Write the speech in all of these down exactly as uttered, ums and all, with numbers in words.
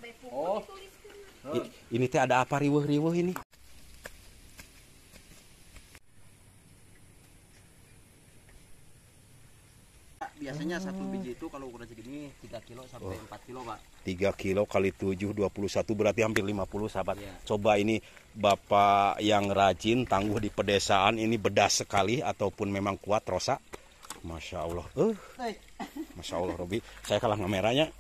Oh. Ini teh ada apa riweuh-riweuh ini? Biasanya satu biji itu kalau ukuran segini tiga kilo sampai oh. empat kilo, Pak. tiga kilo kali tujuh, dua puluh satu berarti hampir lima puluh, sahabat. Ya. Coba ini Bapak yang rajin, tangguh di pedesaan, ini bedas sekali ataupun memang kuat rosa. Masya Allah. Uh. Masya Allah, Robi. Saya kalah ngameranya.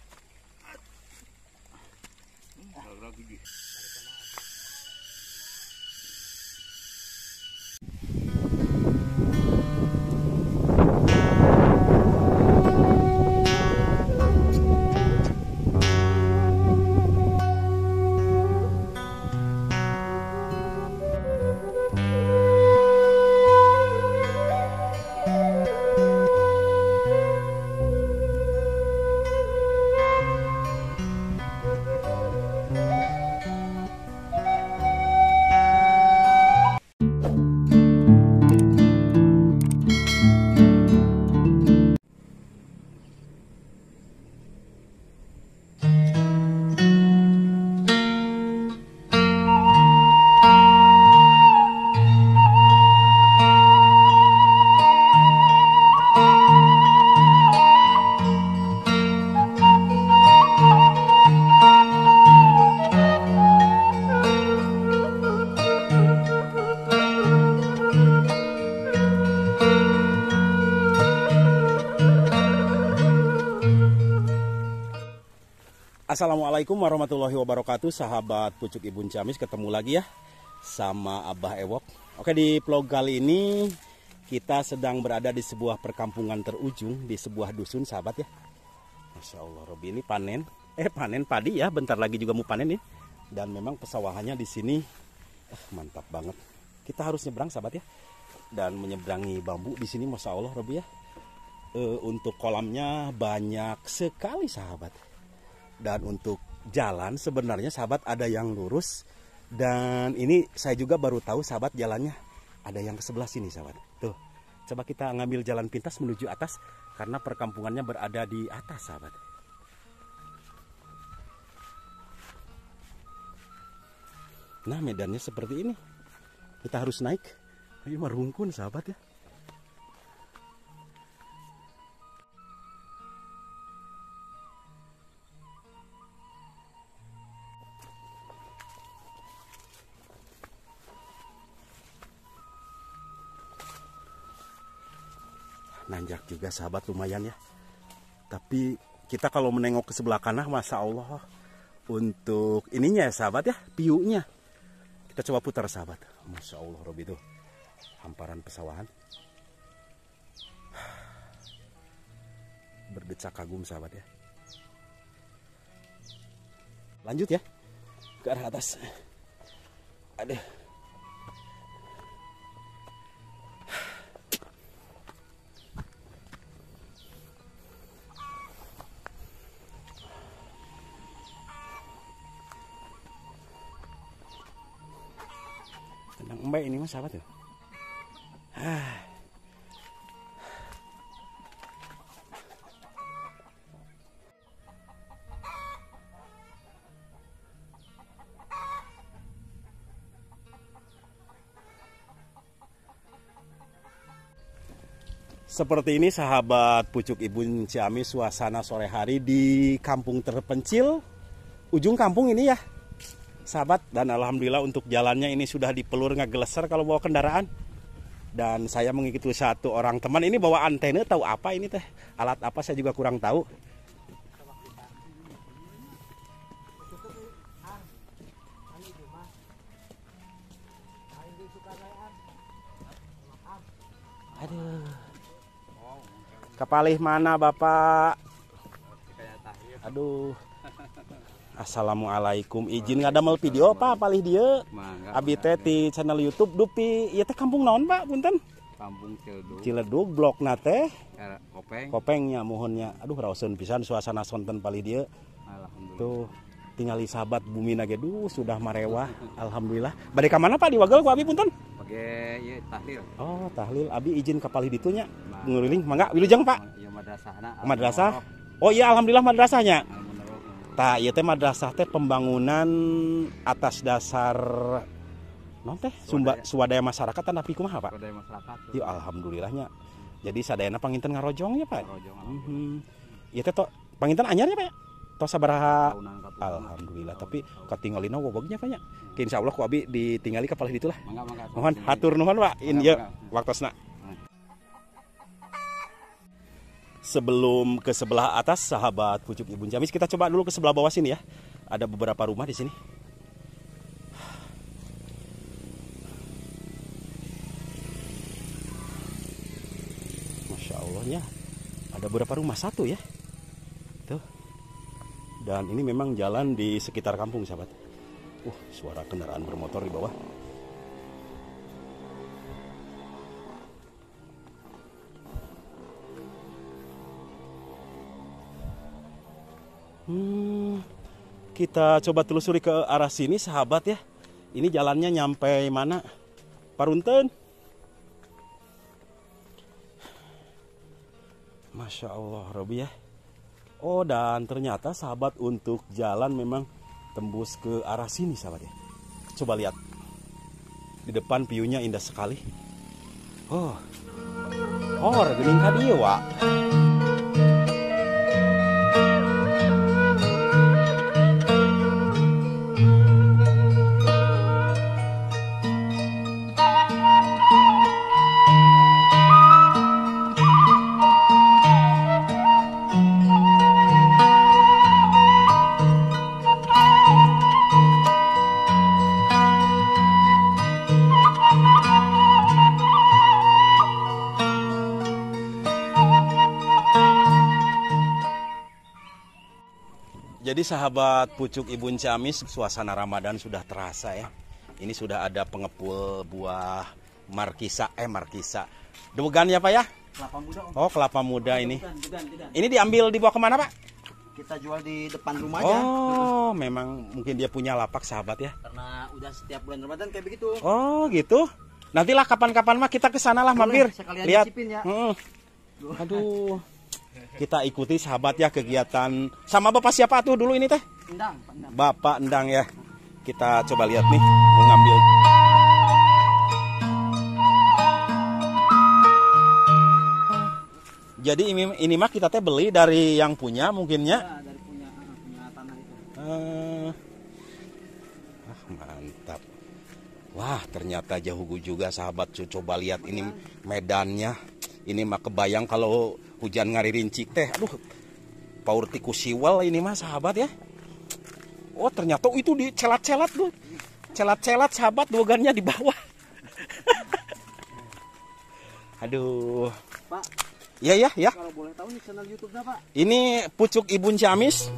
Assalamualaikum warahmatullahi wabarakatuh, sahabat Pucuk Ibun Ciamis, ketemu lagi ya sama Abah Ewok. Oke, di vlog kali ini kita sedang berada di sebuah perkampungan terujung di sebuah dusun, sahabat ya. Masya Allah, Robi ini panen, eh panen padi ya, bentar lagi juga mau panen nih. Dan memang pesawahannya di sini eh, mantap banget. Kita harus nyebrang, sahabat ya, dan menyeberangi bambu di sini, Masya Allah, Robi ya. E, untuk kolamnya banyak sekali, sahabat. Dan untuk jalan sebenarnya, sahabat, ada yang lurus. Dan ini saya juga baru tahu, sahabat, jalannya ada yang ke sebelah sini, sahabat. Tuh, coba kita ngambil jalan pintas menuju atas, karena perkampungannya berada di atas, sahabat. Nah, medannya seperti ini. Kita harus naik. Ini merungkun, sahabat ya. Nanjak juga, sahabat, lumayan ya. Tapi kita kalau menengok ke sebelah kanan, Masya Allah, untuk ininya ya, sahabat ya, piunya. Kita coba putar, sahabat. Masya Allah, Robi, itu hamparan pesawahan. Berdecak kagum, sahabat ya. Lanjut ya ke arah atas. Aduh. Mbak ini mas, sahabat ya. Ah. Seperti ini, sahabat Pucuk Ibun Ciamis, suasana sore hari di kampung terpencil ujung kampung ini ya, sahabat. Dan alhamdulillah untuk jalannya ini sudah dipelur ngegeleser kalau bawa kendaraan. Dan saya mengikuti satu orang teman ini bawa antena, tahu apa ini teh, alat apa saya juga kurang tahu. Aduh, kepalih mana Bapak? Aduh. Assalamualaikum, izin ngadamel video Pak palih dia. Abi teh di channel YouTube Dupi, ieu teh kampung naon Pak? Punten. Kampung Ciledug. Ciledug, blok na teh Kopeng. Kopengnya mohonnya. Aduh raoseun pisan suasana sonten palih dia. Alhamdulillah. Tuh, tinggali sahabat bumi na ge duh sudah marewah. Alhamdulillah. Bade ka mana Pak di Wagel ku abi punten? Bage ieu tahlil. Oh, tahlil. Abi izin ka palih ditu nya. Ngeuliling mangga wilujeng Pak. Ieu madrasahna. Madrasah. Oh iya, alhamdulillah madrasahnya. Tah ieu teh madrasah teh pembangunan atas dasar non teh sumba swadaya masyarakat tapi kumaha Pak? Swadaya masyarakat. Yo alhamdulillahnya. Jadi sadayana panginten ngarojong ya Pak. Ngarojong. Mhm. Ieu teh to panginten anyar ya Pak? Tos sabaraha? Tahunan katunan. Alhamdulillah, tapi katinggalina wogognya Pak nya. Insyaallah ku abi ditinggali ka palih ditulah. Mangga mangga. Mohon hatur nuhun Pak. In ieu waktosna. Sebelum ke sebelah atas sahabat Pucuk Ibun Ciamis, kita coba dulu ke sebelah bawah sini ya. Ada beberapa rumah di sini. Masya Allahnya ada beberapa rumah satu ya. Tuh. Dan ini memang jalan di sekitar kampung sahabat. Uh, suara kendaraan bermotor di bawah. Hmm, kita coba telusuri ke arah sini sahabat ya. Ini jalannya nyampe mana? Parunten. Masya Allah Robi ya. Oh dan ternyata sahabat untuk jalan memang tembus ke arah sini sahabat ya. Coba lihat. Di depan view-nya indah sekali. Oh. Oh, regening ka dieu wa. Jadi sahabat Pucuk Ibun Ciamis, suasana Ramadan sudah terasa ya. Ini sudah ada pengepul buah markisa, eh markisa. Dewegan ya Pak ya? Kelapa muda Om. Oh kelapa muda ini. Bukan, bukan, bukan. Ini diambil dibawa kemana Pak? Kita jual di depan rumah aja. Oh memang mungkin dia punya lapak sahabat ya. Karena udah setiap bulan Ramadan kayak begitu. Oh gitu. Nantilah kapan-kapan mah kita ke sana lah mampir. Lihat. Ya. Hmm. Aduh. Kita ikuti sahabat ya kegiatan sama Bapak siapa tuh dulu ini teh? Endang, Pak Endang. Bapak Endang ya. Kita coba lihat nih mau ngambil. Jadi ini, ini mah kita teh beli dari yang punya mungkinnya. Ya, dari punya punya tanah itu. Uh, ah mantap. Wah ternyata jauh juga sahabat. Coba lihat ini medannya. Ini mah kebayang kalau hujan ngaririnci teh. Aduh, paur tikus siwal ini mah sahabat ya. Oh ternyata itu dicelat-celat tuh. Celat-celat sahabat dogannya di bawah. Aduh. Pak. Iya ya ya. Kalau boleh tahu nih channel YouTube-nya Pak. Ini Pucuk Ibun Ciamis.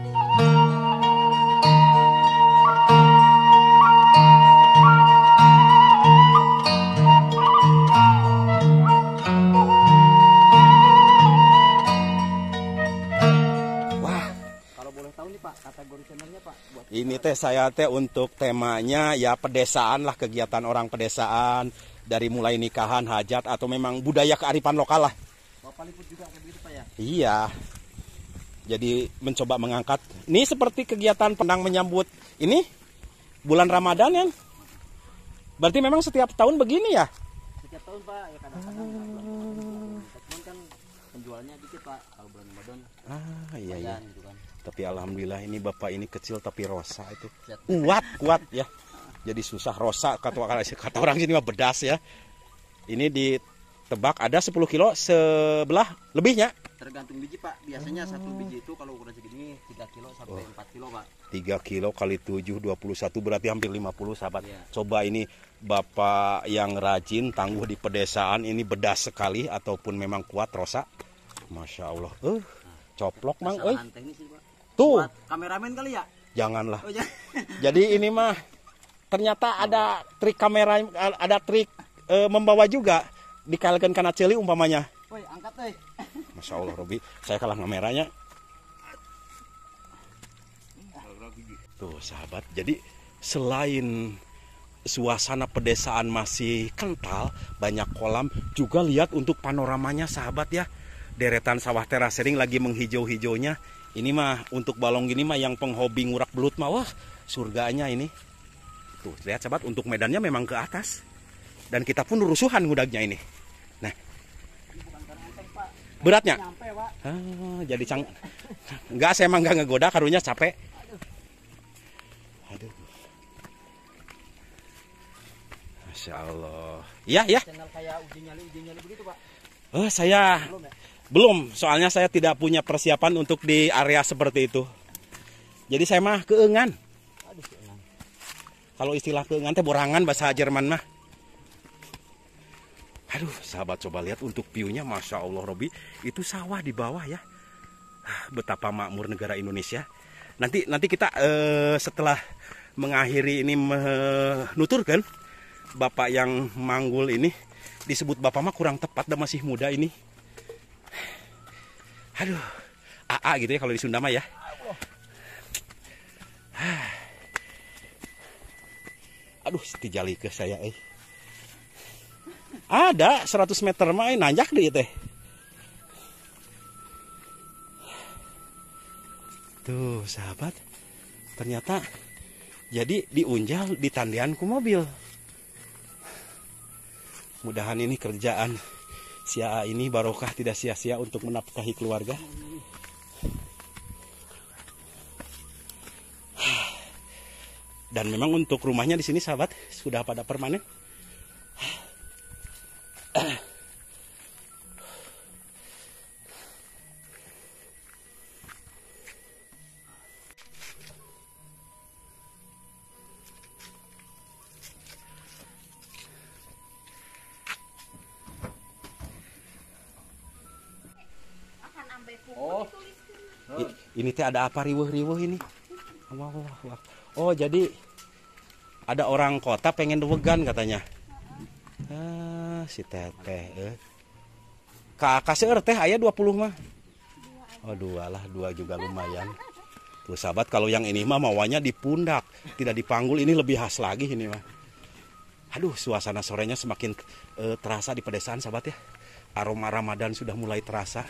Kategori channelnya Pak buat ini teh saya teh untuk temanya ya pedesaan lah, kegiatan orang pedesaan dari mulai nikahan, hajat atau memang budaya kearifan lokal lah. Bapak liput juga kayak begitu Pak ya? Iya. Jadi mencoba mengangkat. Ini seperti kegiatan pendang menyambut ini bulan Ramadan ya. Berarti memang setiap tahun begini ya? Setiap tahun Pak ya kadang-kadang. Hmm. Kan penjualannya dikit Pak kalau bulan Ramadan. Ah iya iya. Gitu kan. Tapi alhamdulillah ini bapak ini kecil tapi rosa itu kuat kuat ya. Jadi susah rosa kata kata orang sini mah bedas ya. Ini ditebak ada sepuluh kilo sebelah lebihnya. Tergantung biji Pak. Biasanya oh. satu biji itu kalau ukuran segini tiga kilo sampai oh. empat kilo Pak. tiga kilo kali tujuh dua puluh satu berarti hampir lima puluh sahabat. Yeah. Coba ini bapak yang rajin tangguh di pedesaan ini bedas sekali ataupun memang kuat rosa. Masya Allah. Eh, uh, coplok mang euy. Tuh, buat kameramen kali ya? Janganlah. Oh, jangan. Jadi ini mah ternyata ada trik kamera, ada trik e, membawa juga. Dikalikan kana celi umpamanya. Woi, angkat euy. Masya Allah Robi, saya kalah kameranya. Tuh sahabat, jadi selain suasana pedesaan masih kental, banyak kolam, juga lihat untuk panoramanya sahabat ya. Deretan sawah terasering lagi menghijau-hijaunya. Ini mah untuk balong gini mah yang penghobi ngurak belut mah wah surganya ini. Tuh lihat sahabat, untuk medannya memang ke atas. Dan kita pun rusuhan ngudagnya ini. Nah, beratnya? Nyampe, Pak. Ah, jadi cang. Enggak, saya emang enggak ngegoda, karunya capek. Aduh. Masya Allah. Iya, ya. Channel kayak uji nyali, uji nyali begitu, Pak. Oh, saya Belum ya? belum. Soalnya saya tidak punya persiapan untuk di area seperti itu. Jadi saya mah keengan. Aduh, keengan. Kalau istilah keengan teh borangan bahasa Jerman mah. Aduh, sahabat coba lihat untuk view-nya, Masya Allah Robi, itu sawah di bawah ya. Betapa makmur negara Indonesia. Nanti nanti kita eh, setelah mengakhiri ini menuturkan Bapak yang manggul ini disebut Bapak mah kurang tepat dan masih muda ini. Aduh, A A gitu ya kalau di Sunda mah ya. Aduh, tijali ke saya eh. Ada seratus meter mah nanjak deh teh. Tuh sahabat, ternyata jadi diunjal di tandianku mobil. Mudahan ini kerjaan si A A ini barokah, tidak sia-sia untuk menafkahi keluarga. Dan memang untuk rumahnya di sini sahabat sudah pada permanen. Oh, Ini teh ada apa riweuh-riweuh ini? Wah, wah, wah. Oh, jadi ada orang kota pengen dewegan katanya. Ah, si teteh eh. Kakak seueur teh aya dua puluh mah. Oh, dua lah, dua juga lumayan. Tuh sahabat, kalau yang ini mah mawanya di pundak, tidak dipanggul, ini lebih khas lagi ini mah. Aduh, suasana sorenya semakin eh, terasa di pedesaan sahabat ya. Aroma Ramadan sudah mulai terasa.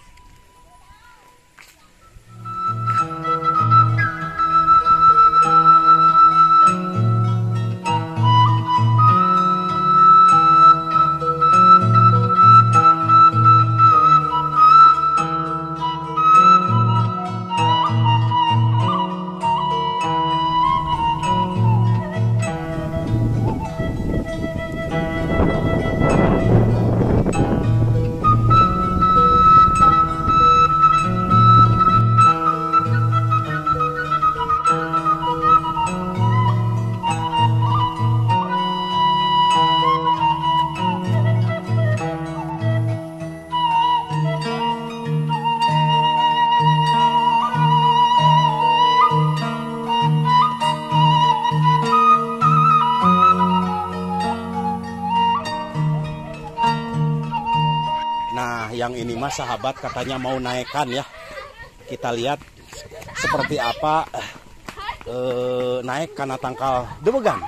Nah, yang ini mah sahabat katanya mau naikkan ya. Kita lihat seperti apa eh, naik karena tangkal dewegan.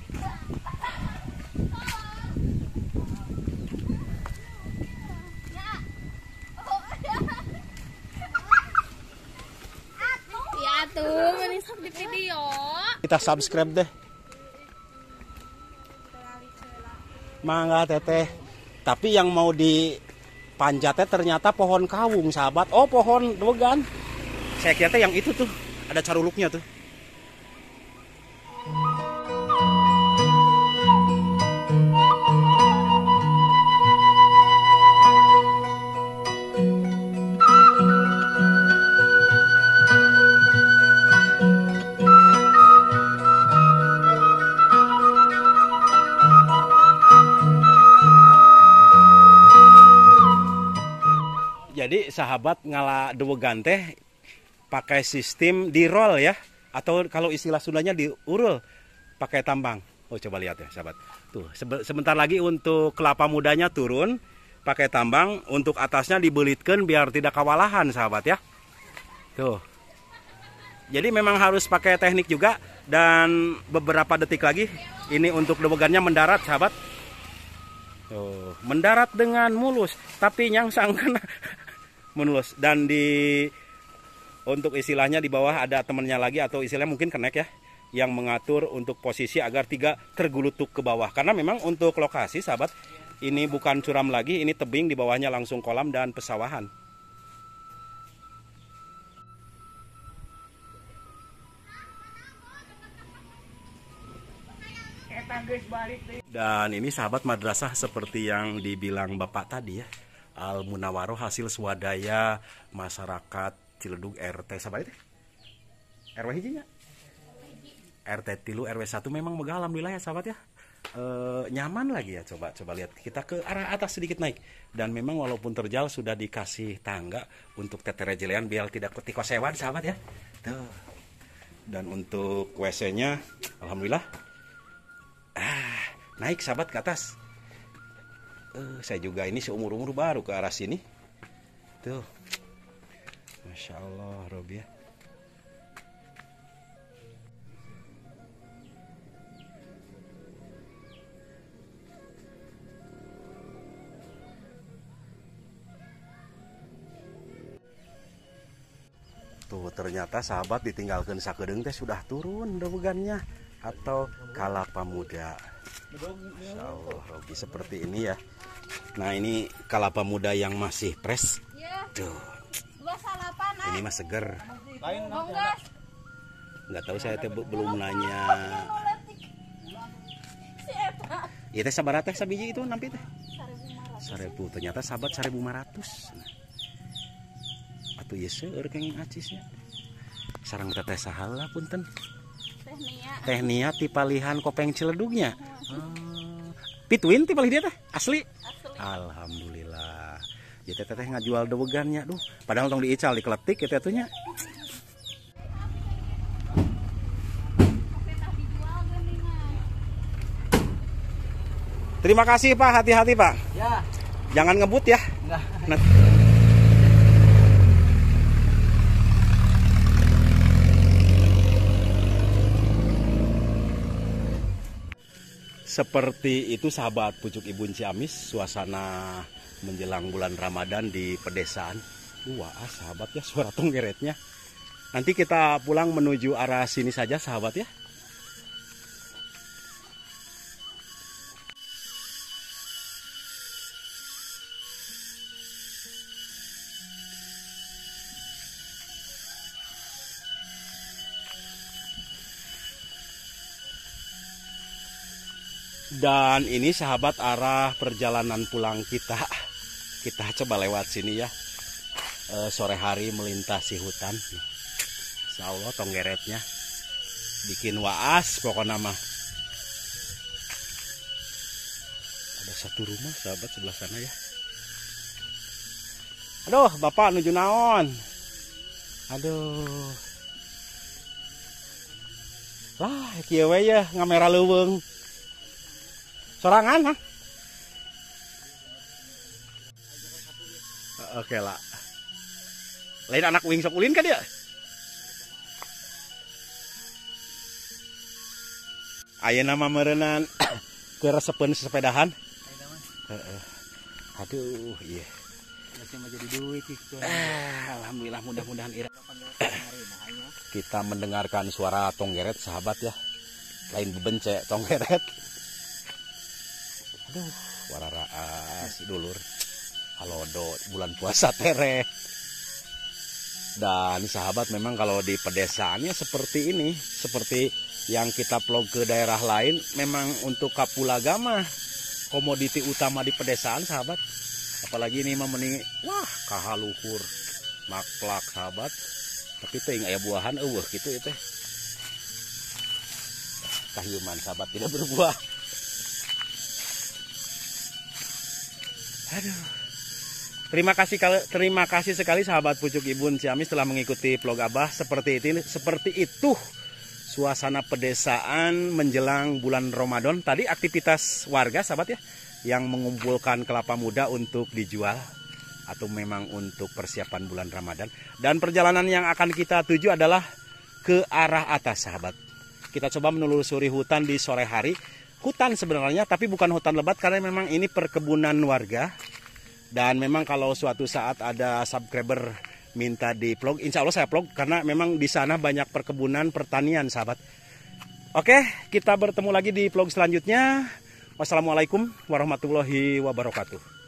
Ya tuh, menisap di video. Kita subscribe deh. Mangga teteh. Tapi yang mau di panjatnya ternyata pohon kawung sahabat. Oh, pohon dewegan. Saya kira teh yang itu tuh ada caruluknya tuh. Jadi sahabat ngala dewegan teh pakai sistem di roll ya, atau kalau istilah Sundanya diurul pakai tambang. Oh, coba lihat ya sahabat. Tuh sebentar lagi untuk kelapa mudanya turun pakai tambang, untuk atasnya dibelitkan biar tidak kewalahan sahabat ya. Tuh. Jadi memang harus pakai teknik juga, dan beberapa detik lagi ini untuk dewegannya mendarat sahabat. Tuh, mendarat dengan mulus, tapi nyangsang kena mulus, dan di Untuk istilahnya di bawah ada temennya lagi atau istilahnya mungkin kenek ya, yang mengatur untuk posisi agar tiga tergulutuk ke bawah. Karena memang untuk lokasi sahabat, ini bukan curam lagi, ini tebing, di bawahnya langsung kolam dan pesawahan. Dan ini sahabat madrasah seperti yang dibilang Bapak tadi ya, Al Munawaroh hasil swadaya masyarakat Ciledug R T sahabat itu R W hijinya R T tilu R W satu memang megah alhamdulillah ya sahabat ya. E, nyaman lagi ya, coba coba lihat kita ke arah atas sedikit naik, dan memang walaupun terjal sudah dikasih tangga untuk teterejelean biar tidak ketiko sewan sahabat ya tuh. Dan untuk W C-nya alhamdulillah ah, naik sahabat ke atas. Uh, saya juga ini seumur-umur baru ke arah sini. Tuh. Masya Allah, Robi ya. Tuh, ternyata sahabat ditinggalkan sakedeung teh sudah turun dobegannya atau kalapa muda. Masya Allah, Robi seperti ini ya. Nah, ini kalapa muda yang masih fresh. Tuh. Ini mah seger. Nggak tahu saya teh belum nanya. Iya teh sabaraha teh sabiji itu nampi teh? seribu. Ternyata sahabat seribu lima ratus. Atuh ieu seueur kenging acisnya. Sareng teteh sahala punten. Teh Nia. Teh Nia ti palihan Kopeng Ciledugnya. Hmm. Pituin ti palih dia teh asli. Asli. Alhamdulillah. Ya teh teh ngajual dobegannya, duh. Padahal tong diical dikeletik ya teh nya. Terima kasih Pak, hati-hati Pak. Ya. Jangan ngebut ya. Enggak. Nah. Seperti itu sahabat Pucuk Ibun Ciamis, suasana menjelang bulan Ramadan di pedesaan. Wah sahabat ya, suara tonggeretnya. Nanti kita pulang menuju arah sini saja sahabat ya. Dan ini sahabat arah perjalanan pulang kita. Kita coba lewat sini ya. E, sore hari melintasi hutan. Insya Allah tonggeretnya bikin waas pokoknya mah. Ada satu rumah sahabat sebelah sana ya. Aduh bapak nuju naon. Aduh. Lah kieu we ya ngamera leuweung. Sorangan ha? Oke lah. Lain anak wing sok ulin kan dia? Aya nama merenan ke resepen sepedahan. Aduh, iya. Jadi duit itu. Alhamdulillah mudah-mudahan ira. Kita mendengarkan suara tonggeret sahabat ya. Lain bebencek tonggeret. Aduh, wararaas dulur. Halodo bulan puasa tere. Dan sahabat memang kalau di pedesaannya seperti ini, seperti yang kita vlog ke daerah lain, memang untuk kapulaga mah komoditi utama di pedesaan sahabat. Apalagi ini mah meni wah kahaluhur maklak sahabat. Tapi teh aya buahan eueuh kitu teh. Kahyuman sahabat tidak berbuah. Aduh. Terima kasih terima kasih sekali sahabat Pucuk Ibun Ciamis telah mengikuti vlog Abah seperti itu seperti itu suasana pedesaan menjelang bulan Ramadan. Tadi aktivitas warga sahabat ya yang mengumpulkan kelapa muda untuk dijual atau memang untuk persiapan bulan Ramadan. Dan perjalanan yang akan kita tuju adalah ke arah atas sahabat. Kita coba menelusuri hutan di sore hari. Hutan sebenarnya tapi bukan hutan lebat karena memang ini perkebunan warga. Dan memang kalau suatu saat ada subscriber minta di vlog. Insya Allah saya vlog karena memang di sana banyak perkebunan pertanian sahabat. Oke, kita bertemu lagi di vlog selanjutnya. Wassalamualaikum warahmatullahi wabarakatuh.